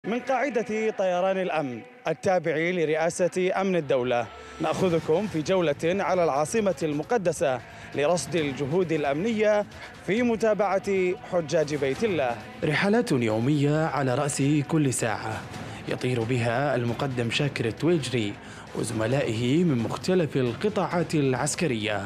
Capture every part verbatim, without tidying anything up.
من قاعدة طيران الأمن التابع لرئاسة أمن الدولة، نأخذكم في جولة على العاصمة المقدسة لرصد الجهود الأمنية في متابعة حجاج بيت الله. رحلات يومية على رأس كل ساعة يطير بها المقدم شاكر التويجري وزملائه من مختلف القطاعات العسكرية.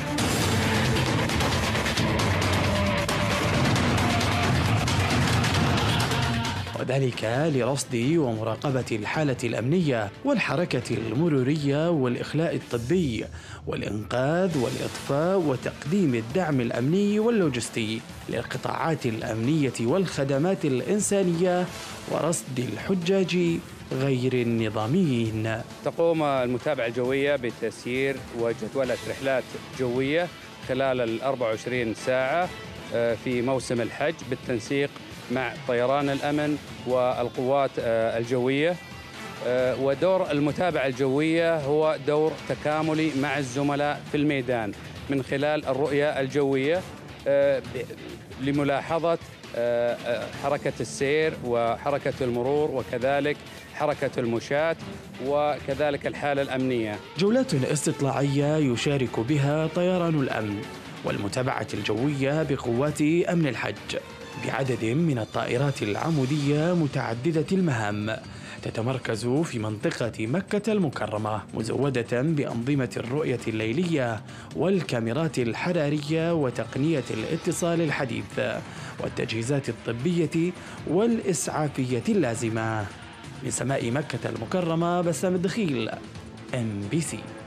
وذلك لرصد ومراقبة الحالة الأمنية والحركة المرورية والإخلاء الطبي والإنقاذ والإطفاء وتقديم الدعم الأمني واللوجستي للقطاعات الأمنية والخدمات الإنسانية ورصد الحجاج غير النظاميين. تقوم المتابعة الجوية بتسيير وجدولة رحلات جوية خلال ال أربع وعشرين ساعة في موسم الحج بالتنسيق مع طيران الأمن والقوات الجوية. ودور المتابعة الجوية هو دور تكاملي مع الزملاء في الميدان من خلال الرؤية الجوية لملاحظة حركة السير وحركة المرور وكذلك حركة المشاة وكذلك الحالة الأمنية. جولات استطلاعية يشارك بها طيران الأمن والمتابعة الجوية بقوات أمن الحج بعدد من الطائرات العمودية متعددة المهام تتمركز في منطقة مكة المكرمة، مزودة بأنظمة الرؤية الليلية والكاميرات الحرارية وتقنية الاتصال الحديث والتجهيزات الطبية والإسعافية اللازمة. من سماء مكة المكرمة بسام الدخيل، إم بي سي.